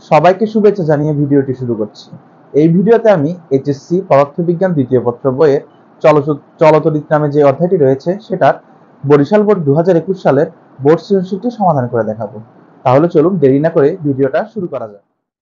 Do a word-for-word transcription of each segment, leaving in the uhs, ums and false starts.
সবাইকে শুভেচ্ছা জানিয়ে ভিডিওটি শুরু করছি। এই ভিডিওতে আমি এইচএসসি পদার্থবিজ্ঞান দ্বিতীয় পত্র বইয়ের চলচ- চলতরিৎ নামে যে অধ্যায়টি রয়েছে সেটার বরিশাল বোর্ড দু হাজার একুশ সালের বোর্ড সৃজনশীলটি সমাধান করে দেখাবো। তাহলে চলুন দেরি না করে ভিডিওটা শুরু করা যাক।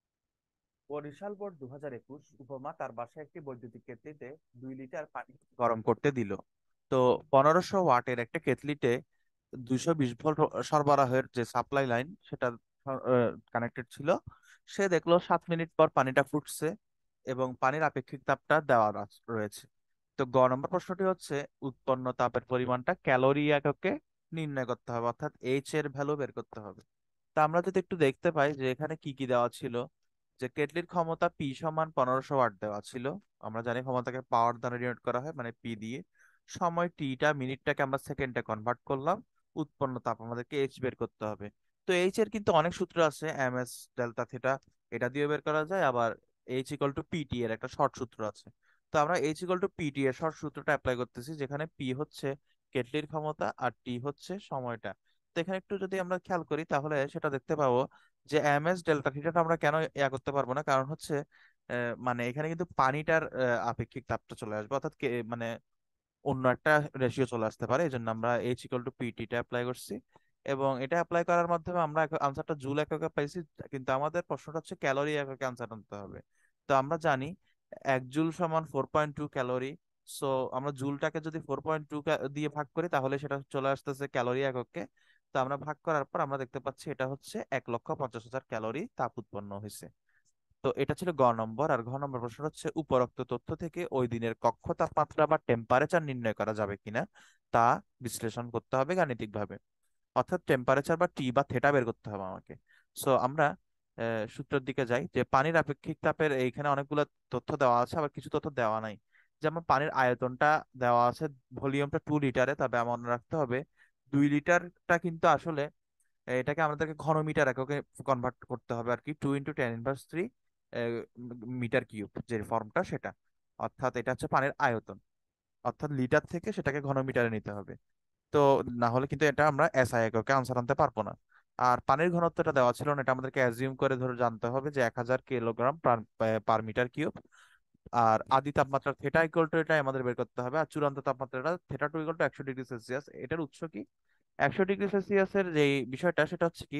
বরিশাল বোর্ড দু হাজার একুশ উপমা তার বাসায় একটি বৈদ্যুতিক কেতলিতে দুই লিটার পানি গরম করতে দিল। তো পনেরোশো ওয়াটের একটা কেতলিতে দুইশো বিশ ভোল্ট সরবরাহের যে সাপ্লাই লাইন সেটা কানেক্টেড ছিল। সে দেখলো সাত মিনিট পর পানিটা ফুটছে এবং পানির আপেক্ষিক তাপটা দেওয়া রা- রয়েছে। তো গ নম্বর প্রশ্নটি হচ্ছে উৎপন্ন তাপের পরিমাণটা ক্যালোরি এককে নির্ণয় করতে হবে, অর্থাৎ এইচ এর ভ্যালু বের করতে হবে। তা আমরা যদি একটু দেখতে পাই যে এখানে কি কি দেওয়া ছিল, যে কেটলির ক্ষমতা পি সমান পনেরোশো ওয়াট দেওয়া ছিল। আমরা জানি ক্ষমতাকে পাওয়ার দ্বারা ডিনোট করা হয়, মানে পি দিয়ে। সময় টিটা মিনিটটাকে আমরা সেকেন্ডে কনভার্ট করলাম। উৎপন্ন তাপ আমাদেরকে এইচ বের করতে হবে। তো এইচ এর কিন্তু অনেক সূত্র আছে, এম এস ডেল্টা থিটা, এটা দিয়ে বের করা যায়। আবার এইচ ইকুয়াল টু পিটি এর একটা শর্ট সূত্র আছে। তো আমরা এইচ ইকুয়াল টু পিটি এর শর্ট সূত্রটা অ্যাপ্লাই করতেছি, যেখানে পি হচ্ছে কেটলির ক্ষমতা আর টি হচ্ছে সময়টা। তো এখানে একটু যদি আমরা খেয়াল করি তাহলে সেটা দেখতে পাবো যে এম এস ডেল্টা থিটাটা আমরা কেন ইয়া করতে পারবো না, কারণ হচ্ছে আহ, মানে এখানে কিন্তু পানিটার আহ, আপেক্ষিক তাপটা চলে আসবে, অর্থাৎ কে- মানে অন্য একটা রেশিও চলে আসতে পারে। এই জন্য আমরা এইচ ইকুয়াল টু পিটি টা অ্যাপ্লাই করছি এবং এটা অ্যাপ্লাই করার মাধ্যমে আমরা আনসারটা জুল এককে পাইছি। কিন্তু আমাদের প্রশ্নটা হচ্ছে ক্যালোরি এককে আনসার আনতে হবে। তো আমরা জানি এক জুল সমান four point two calorie. So আমরা জুলটাকে যদি ফোর পয়েন্ট টু দিয়ে ভাগ করি তাহলে সেটা চলে আসতেছে ক্যালোরি এককে। তো আমরা ভাগ করার পর আমরা দেখতে পাচ্ছি এটা হচ্ছে এক লক্ষ পঞ্চাশ হাজার ক্যালোরি তাপ উৎপন্ন হয়েছে। তো এটা ছিল গ নম্বর। আর ঘ নম্বর প্রশ্ন হচ্ছে উপরোক্ত তথ্য থেকে ওই দিনের কক্ষ তাপমাত্রা বা টেম্পারেচার নির্ণয় করা যাবে কিনা তা বিশ্লেষণ করতে হবে গাণিতিক ভাবে, অর্থাৎ টেম্পারেচার বা টি বা থেটা বের করতে হবে আমাকে। সো আমরা আহ, সূত্রের দিকে যাই, যে পানির আপেক্ষিক তাপের এইখানে অনেকগুলো তথ্য দেওয়া আছে, আবার কিছু তথ্য দেওয়া নাই। যেমন পানির আয়তনটা দেওয়া আছে, ভলিউমটা টু লিটারে, তবে মনে রাখতে হবে দুই লিটারটা কিন্তু আসলে এটাকে আমাদেরকে ঘনমিটার এককে কনভার্ট করতে হবে আর কি, two into ten inverse three metre cube যে ফর্মটা সেটা। অর্থাৎ এটা হচ্ছে পানির আয়তন, অর্থাৎ লিটার থেকে সেটাকে ঘনমিটারে নিতে হবে। তো না হলে কিন্তু এটা আমরা এসআই এককে আনসার আনতে পারবো না। আর পানির ঘনত্বটা দেওয়া ছিল না, এটা আমাদেরকে অ্যাজিউম করে ধরে জানতে হবে যে এক হাজার কিলোগ্রাম পার মিটার কিউব। আর আদি তাপমাত্রা থেটা ইকুয়াল টু এটা আমাদের বের করতে হবে। আর চূড়ান্ত তাপমাত্রাটা থেটা টু ইকুয়াল টু একশো ডিগ্রি সেলসিয়াস। এটার উৎস কি? একশো ডিগ্রি সেলসিয়াসের যে বিষয়টা সেটা হচ্ছে কি,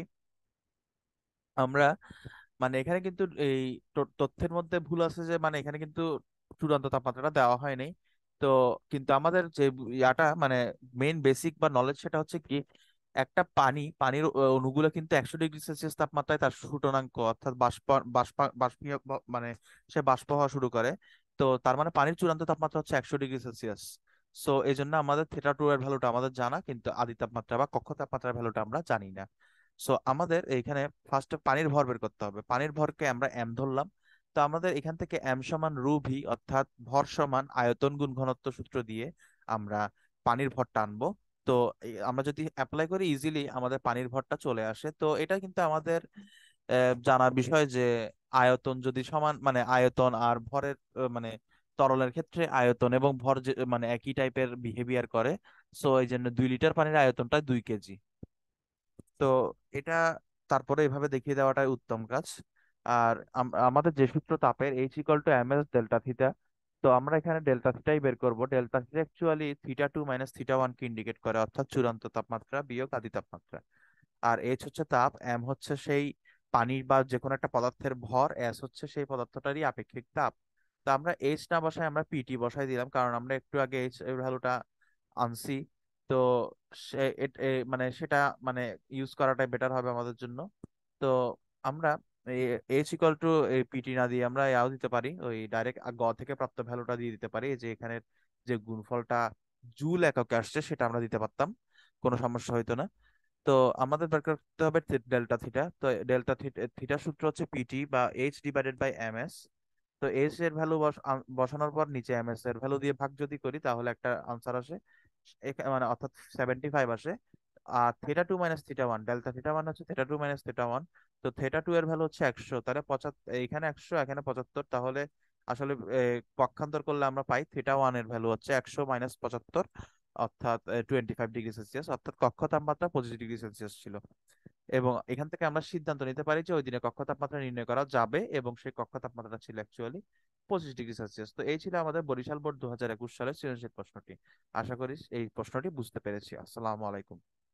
আমরা মানে এখানে কিন্তু এই ত- তথ্যের মধ্যে ভুল আছে, যে মানে এখানে কিন্তু চূড়ান্ত তাপমাত্রাটা দেওয়া হয়নি। তো কিন্তু আমাদের যে ইয়াটা মানে মেইন বেসিক বা নলেজ সেটা হচ্ছে কি, একটা পানি পানির অ- অণুগুলো কিন্তু একশো ডিগ্রি সেলসিয়াস তাপমাত্রায় তার ফুটনাঙ্ক, অর্থাৎ বাষ্প বাষ্প বাষ্পীয় ব- মানে সে বাষ্প হওয়া শুরু করে। তো তার মানে পানির চূড়ান্ত তাপমাত্রা হচ্ছে একশো ডিগ্রি সেলসিয়াস। সো এই জন্য আমাদের থিটা টু এর ভ্যালুটা আমাদের জানা, কিন্তু আদি তাপমাত্রা বা কক্ষ তাপমাত্রার ভ্যালুটা আমরা জানি না। সো আমাদের এইখানে ফার্স্টে পানির ভর বের করতে হবে। পানির ভরকে আমরা এম ধরলাম। তো আমাদের এখান থেকে এম সমান রু ভি, অর্থাৎ ভর সমান আয়তন গুণ ঘনত্ব সূত্র দিয়ে আমরা পানির ভরটা আনবো। তো এই আমরা যদি অ্যাপ্লাই করি ইজিলি আমাদের পানির ভরটা চলে আসে। তো এটা কিন্তু আমাদের আহ, জানার বিষয় যে আয়তন যদি সমান, মানে আয়তন আর ভরের আহ, মানে তরলের ক্ষেত্রে আয়তন এবং ভর যে মানে একই টাইপের বিহেভিয়ার করে। সো এই জন্য দুই লিটার পানির আয়তনটা দুই কেজি। তো এটা তারপরে এভাবে দেখিয়ে দেওয়াটাই উত্তম কাজ। আর আম- আমাদের যে সূত্র তাপের H equal to M S delta theta, তো আমরা এখানে ডেল্টা থিটাই বের করব। Delta theta actually theta two minus theta one কে ইন্ডিকেট করে, অর্থাৎ চূড়ান্ত তাপমাত্রা বিয়োগ আদি তাপমাত্রা। আর এইচ হচ্ছে তাপ, এম হচ্ছে সেই পানি বা যে কোনো একটা পদার্থের ভর, এস হচ্ছে সেই পদার্থটারই আপেক্ষিক তাপ। তো আমরা এইচ না বসাই আমরা পিটি বসাই দিলাম, কারণ আমরা একটু আগে এইচ এর ভ্যালুটা আনছি। তো সে এট- এ- মানে সেটা মানে ইউজ করাটাই বেটার হবে আমাদের জন্য। তো আমরা এইচ ইকুয়াল টু পিটি না দিয়ে আমরা ইয়াও দিতে পারি, ওই ডাইরেক্ট গ থেকে প্রাপ্ত ভ্যালুটা দিয়ে দিতে পারি, এই যে এখানে যে গুণফলটা জুল এককে আসছে সেটা আমরা দিতে পারতাম, কোনো সমস্যা হইতো না। তো আমাদের বের করতে হবে ডেল্টা থিটা। তো ডেল্টা থিটা সূত্র হচ্ছে পিটি বা H divided by M S. তো এইচ এর ভ্যালু বসানোর পর নিচে এম এস এর ভ্যালু দিয়ে ভাগ যদি করি তাহলে একটা আনসার আসে, এখা- মানে অর্থাৎ সেভেন্টি ফাইভ আসে। আর theta two minus theta one, delta theta one হচ্ছে theta two minus theta one. তো থেটা টু এর ভ্যালু হচ্ছে একশো, তাহলে পঁচাত্তর, এখানে একশো এখানে পঁচাত্তর। তাহলে আসলে এ, পক্ষান্তর করলে আমরা পাই থিটা ওয়ান এর ভ্যালু হচ্ছে একশো মাইনাস পঁচাত্তর, অর্থাৎ টোয়েন্টি ফাইভ ডিগ্রি সেলসিয়াস, অর্থাৎ কক্ষ তাপমাত্রা পঁচিশ ডিগ্রি সেলসিয়াস ছিল। এবং এখান থেকে আমরা সিদ্ধান্ত নিতে পারি যে ওই দিনে কক্ষ তাপমাত্রা নির্ণয় করা যাবে, এবং সেই কক্ষ তাপমাত্রা ছিল অ্যাকচুয়ালি পঁচিশ ডিগ্রি সেলসিয়াস। তো এই ছিল আমাদের বরিশাল বোর্ড দু হাজার একুশ সালের সৃজনশীল প্রশ্নটি। আশা করি এই প্রশ্নটি বুঝতে পেরেছি। আসসালামু আলাইকুম।